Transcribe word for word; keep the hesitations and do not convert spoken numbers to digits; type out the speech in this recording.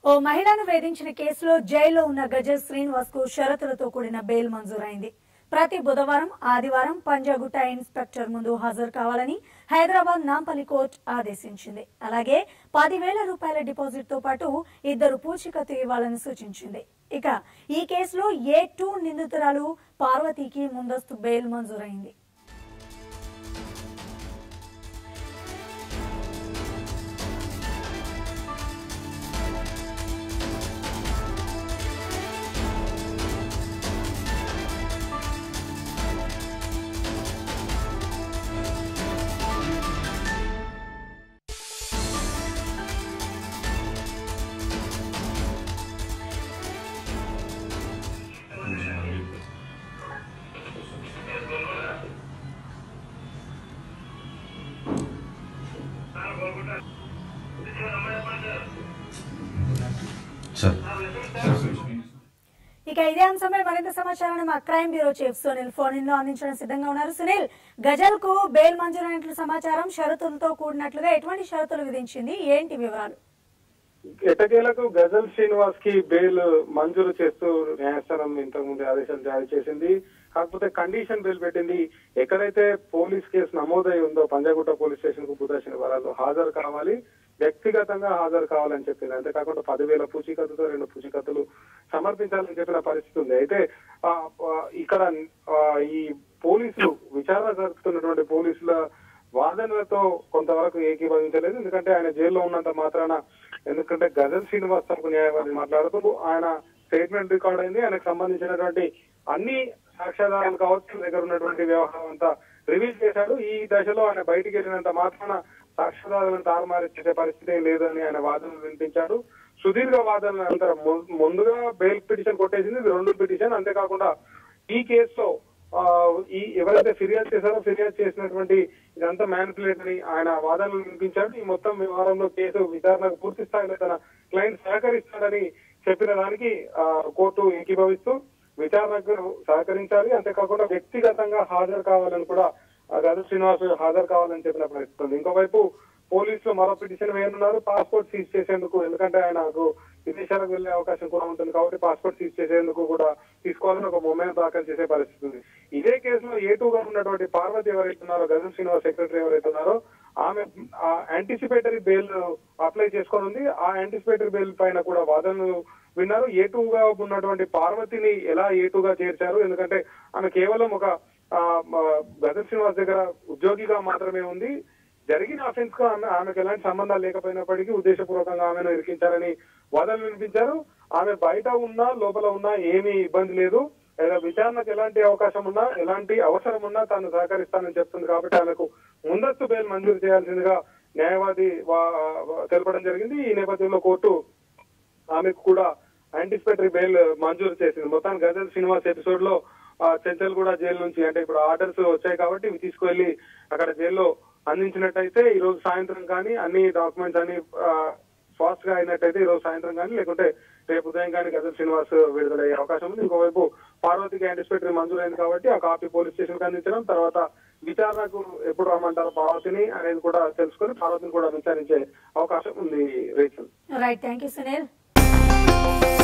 ఓ మహిళను వేధించిన కేసులో జైల్లో ఉన్న గజల్ శ్రీనివాస్ కు షరతులతో కూడిన బెయిల్ మంజూరైంది. ప్రతి బుధవారం ఆదివారం పంజాగుట్ట ఇన్స్పెక్టర్ ముందు హాజరు కావాలని హైదరాబాద్ నాంపల్లి కోర్టు ఆదేశించింది. అలాగే పదివేల రూపాయల డిపాజిట్ తో పాటు ఇద్దరు పూచీకత్తు ఇవ్వాలని సూచించింది. ఇక ఈ కేసులో ఏ టూ నిందితురాలు పార్వతికి ముందస్తు బెయిల్ మంజూరైంది. ఇక ఇదే అంశంపై మరింత సమాచారాన్ని మా crime bureau chief Sunil phone in లో అందించడం సిద్ధంగా ఉన్నారు. సునీల్, గజల్ కు బెయిల్ మంజూరైనట్లు సమాచారం, షరతులతో కూడినట్లుగా ఎటువంటి షరతులు విధించింది, ఏంటి వివరాలు? ఎట్టకేలకు గజల్ శ్రీనివాస్ కి బెయిల్ మంజూరు చేస్తూ న్యాయస్థానం ఇంతకు ముందు ఆదేశాలు జారీ చేసింది. కాకపోతే కండిషన్ బెయిల్ పెట్టింది. ఎక్కడైతే పోలీస్ కేసు నమోదై ఉందో పంజాగుట్ట పోలీస్ స్టేషన్ కు బుధ శనివారాలు హాజరు కావాలి, వ్యక్తిగతంగా హాజరు కావాలని చెప్పింది. అంతేకాకుండా పదివేల పూచీకత్తుతో రెండు పూచీకత్తులు సమర్పించాలని చెప్పిన పరిస్థితి ఉంది. అయితే ఇక్కడ ఈ పోలీసులు విచారణ జరుపుతున్నటువంటి పోలీసుల వాదనలతో కొంతవరకు ఏకీభవించలేదు. ఎందుకంటే ఆయన జైల్లో ఉన్నంత మాత్రాన, ఎందుకంటే గజల్ శ్రీనివాస్ తరపు న్యాయవాది మాట్లాడుతూ ఆయన స్టేట్మెంట్ రికార్డ్ అయింది. ఆయనకు సంబంధించినటువంటి అన్ని సాక్ష్యాధారాలు కావచ్చు, దగ్గర ఉన్నటువంటి వ్యవహారం అంతా రివీల్ చేశాడు. ఈ దశలో ఆయన బయటికి వెళ్ళినంత మాత్రాన సాక్ష్యాధారాలను తారుమారు చేసే పరిస్థితి లేదని ఆయన వాదనలు వినిపించాడు. సుదీర్ఘ వాదనల అనంతరం ముందుగా బెయిల్ పిటిషన్ కొట్టేసింది, ఇది రెండు పిటిషన్. అంతేకాకుండా ఈ కేసులో ఈ ఎవరైతే ఫిర్యాదు చేశారో ఫిర్యాదు చేసినటువంటి ఇదంతా మ్యానిపులేట్ అని ఆయన వాదనలు వినిపించాడు. ఈ మొత్తం వ్యవహారంలో కేసు విచారణకు పూర్తి స్థాయిలో తన క్లయింట్ సహకరిస్తాడని చెప్పిన దానికి కోర్టు ఏకీభవిస్తూ విచారణకు సహకరించాలి. అంతేకాకుండా వ్యక్తిగతంగా హాజరు కావాలని కూడా గజల్ శ్రీనివాస్ హాజరు కావాలని చెప్పిన పరిస్థితి ఉంది. ఇంకోవైపు పోలీసులు మరో పిటిషన్ వేయనున్నారు, పాస్పోర్ట్ సీజ్ చేసేందుకు. ఎందుకంటే ఆయనకు విదేశాలకు వెళ్లే అవకాశం కూడా ఉంటుంది కాబట్టి పాస్పోర్ట్ సీజ్ చేసేందుకు కూడా తీసుకోవాలని ఒక మొమెంట్ దాఖలు చేసే పరిస్థితి ఉంది. ఇదే కేసులో ఏ టూ గా ఉన్నటువంటి పార్వతి ఎవరైతే ఉన్నారో, గజల్ శ్రీనివాస్ సెక్రటరీ ఎవరైతే ఉన్నారో, ఆమె యాంటిసిపేటరీ బెయిల్ అప్లై చేసుకొని ఉంది. ఆ యాంటిసిపేటరీ బెయిల్ పైన కూడా వాదనలు విన్నారు. ఏ టూ గా ఉన్నటువంటి పార్వతిని ఎలా ఏ టూ గా చేర్చారు, ఎందుకంటే ఆమె కేవలం ఒక గజల్ శ్రీనివాస్ దగ్గర ఉద్యోగిగా మాత్రమే ఉంది. జరిగిన అఫెన్స్ గా ఆమె ఆమెకు ఎలాంటి సంబంధాలు లేకపోయినప్పటికీ ఉద్దేశపూర్వకంగా ఆమెను ఇరికించారని వాదనలు వినిపించారు. ఆమె బయట ఉన్నా లోపల ఉన్నా ఏమీ ఇబ్బంది లేదు, విచారణకు ఎలాంటి అవకాశం ఉన్నా ఎలాంటి అవసరం ఉన్నా తాను సహకరిస్తానని చెప్తుంది. కాబట్టి ఆమెకు ముందస్తు బెయిల్ మంజూరు చేయాల్సిందిగా న్యాయవాది తెలపడం జరిగింది. ఈ నేపథ్యంలో కోర్టు ఆమెకు కూడా యాంటిసిపేటరీ బెయిల్ మంజూరు చేసింది. మొత్తానికి గజల్ శ్రీనివాస్ ఎపిసోడ్ లో చెంచల్ కూడా జైలు నుంచి, అంటే ఇప్పుడు ఆర్డర్స్ వచ్చాయి కాబట్టి ఇవి తీసుకువెళ్లి అక్కడ జైల్లో అందించినట్టయితే ఈ రోజు సాయంత్రం కానీ అన్ని డాక్యుమెంట్స్ అన్ని ఫాస్ట్ గా అయినట్టయితే ఈ రోజు సాయంత్రం కానీ లేకుంటే రేపు ఉదయం కానీ గజల్ శ్రీనివాస్ విడుదలయ్యే అవకాశం ఉంది. ఇంకోవైపు పార్వతికి యాంటిసిపేటరీ మంజూరైంది కాబట్టి ఆ కాపీ పోలీస్ స్టేషన్ కి అందించడం, తర్వాత విచారణకు ఎప్పుడు రమ్మంటారు పార్వతిని అనేది కూడా తెలుసుకుని పార్వతిని కూడా విచారించే అవకాశం ఉంది. Rachel, right, thank you Sunil.